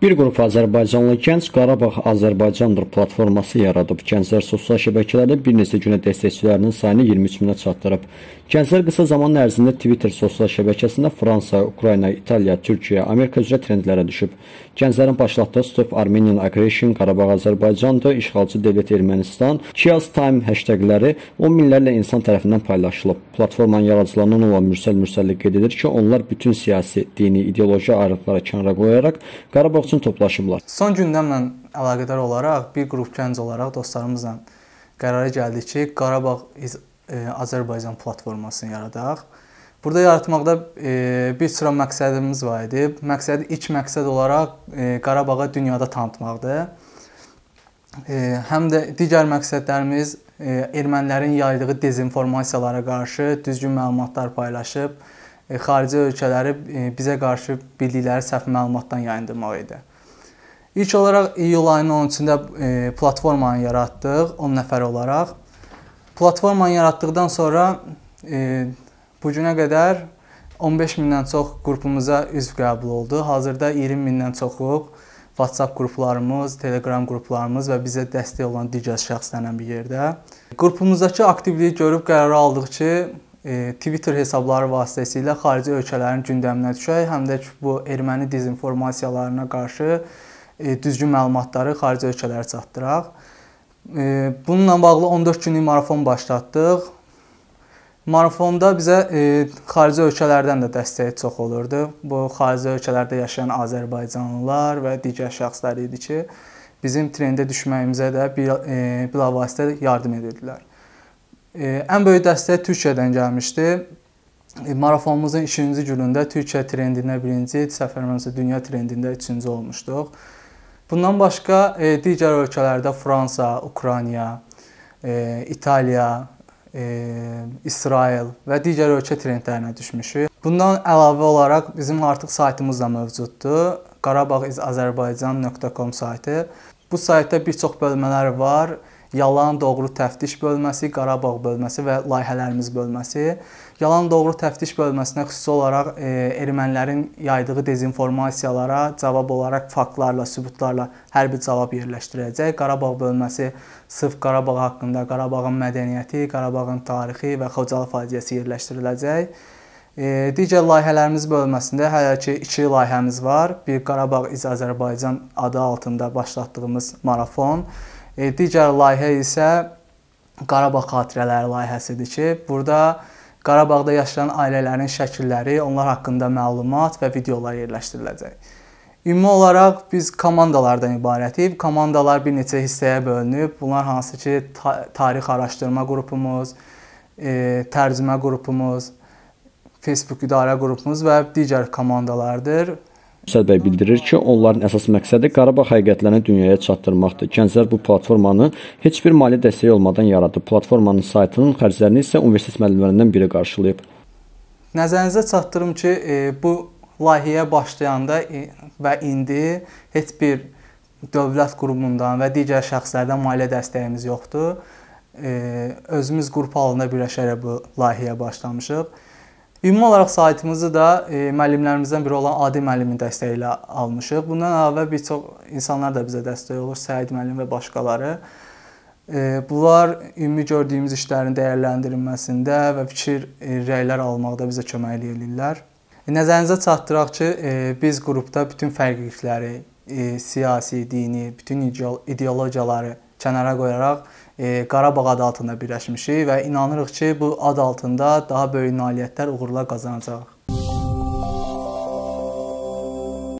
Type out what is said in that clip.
Bir qrup Azərbaycanlı gənc Qarabağ Azərbaycandır platforması yaradıb. Gənclər sosial şəbəkələrdə bir neçə günə dəstəkçilərinin sayını 23 minə çatdırıb. Gənclər qısa zaman ərzində Twitter sosial şəbəkəsində Fransa, Ukrayna, İtaliya, Türkiyə, Amerika üzrə trendlərə düşüb. Gənclərin başlatdığı Stop Armenian Aggression, Qarabağ Azərbaycandır, işğalçı dövlət Ermənistan, Chaos Time hashtagləri 10 minlərlə insan tərəfindən paylaşılıb. Platformanın yaradıcılarından olan Mürsəl Mürsəlli qeyd edir ki, onlar bütün siyasi, dini, ideoloji ayrılıqları kənara qoyaraq Qarabağ üçün toplaşıblar. Son gündəmlə əlaqədar olaraq bir qrup gənc olaraq dostlarımızla qərara gəldik ki, Qarabağ Azərbaycan platformasını yaradaq. Burada yaratmaqda bir sıra məqsədimiz var idi. İlk məqsəd olaraq Qarabağı dünyada tanıtmaqdır. Həm də digər məqsədlərimiz ermənilərin yaydığı dezinformasiyalara qarşı düzgün məlumatlar paylaşıb, xarici ölkələri bizə qarşı bildikləri səhv məlumatdan yayındırmaq idi. İlk olaraq iyul ayının 13-də platformanı yaratdıq, 10 nəfər olaraq. Platformanı yaratdıqdan sonra bu günə qədər 15 mindən çox qrupumuza üzv qəbul oldu. Hazırda 20 mindən çoxuq WhatsApp qruplarımız, Telegram qruplarımız və bizə dəstək olan digər şəxslərlə bir yerdə. Qrupumuzdakı aktivliyi görüb qərar aldıq ki, Twitter hesabları vasitəsilə xarici ölkələrin gündəminə düşək, həm də bu erməni dezinformasiyalarına qarşı düzgün məlumatları xarici ölkələrə çatdıraq. Bununla bağlı 14 günlük marafon başlatdıq. Marafonda bizə xarici ölkələrdən də dəstək çox olurdu. Bu xarici ölkələrdə yaşayan azərbaycanlılar və digər şəxslər idi ki, bizim trendə düşməyimizə də bilavasitə yardım edirdilər. Ən böyük dəstək Türkiyədən gəlmişdi. Marafonumuzun 2-ci günündə Türkiyə trendində 1-ci, səfərimizdə dünya trendində 3-cü olmuşduq. Bundan başqa digər ölkələrdə Fransa, Ukrayna, İtaliya, İsrail və digər ölkə trendlərinə düşmüşük. Bundan əlavə olaraq bizim artıq saytımız da mövcuddur. qarabağizazərbaycan.com saytı. Bu saytda bir çox bölmələr var. Yalan, doğru təftiş bölməsi, Qarabağ bölməsi və layihələrimiz bölməsi. Yalan, doğru təftiş bölməsinə xüsusi olaraq ermənilərin yaydığı dezinformasiyalara cavab olaraq faktlarla, sübutlarla hər bir cavab yerləşdirəcək. Qarabağ bölməsi sırf Qarabağ haqqında, Qarabağın mədəniyyəti, Qarabağın tarixi və Xocalı faciəsi yerləşdiriləcək. Digər layihələrimiz bölməsində hələ ki 2 layihəmiz var. Bir Qarabağ iz Azərbaycan adı altında başlatdığımız marafon. Digər layihə isə Qarabağ xatirələri layihəsidir ki, burada Qarabağda yaşayan ailələrin şəkilləri, onlar haqqında məlumat və videolar yerləşdiriləcək. Ümumi olaraq biz komandalardan ibarətiyik. Komandalar bir neçə hissəyə bölünüb. Bunlar hansı ki, tarix araşdırma qrupumuz, tərcümə qrupumuz, Facebook idarə qrupumuz və digər komandalardır. Mürsəl bəy bildirir ki, onların əsas məqsədi Qarabağ həqiqətlərini dünyaya çatdırmaqdır. Gənclər bu platformanı heç bir mali dəstək olmadan yaradıb. Platformanın saytının xərclərini isə universitet müəllimlərindən biri qarşılayıb. Nəzərinizə çatdırım ki, bu layihəyə başlayanda və indi heç bir dövlət qurumundan və digər şəxslərdən maliyyə dəstəyimiz yoxdur. Özümüz qrup halında birləşərək bu layihəyə başlamışıq. Ümumi olaraq saytımızı da müəllimlərimizdən biri olan Adi müəllimin dəstəyi ilə almışıq. Bundan əlavə bir çox insanlar da bizə dəstək olur, Səid müəllim və başqaları. Bunlar ümumi gördüyümüz işlərin dəyərləndirilməsində və fikir, rəylər almaqda bizə kömək edirlər. Nəzərinizə çatdıraq ki, biz qrupda bütün fərqlilikləri, siyasi, dini, bütün ideologiyaları kənara qoyaraq Qarabağ adı altında birləşmişik və inanırıq ki, bu ad altında daha böyük nailiyyətlər, uğurlar qazanacağıq.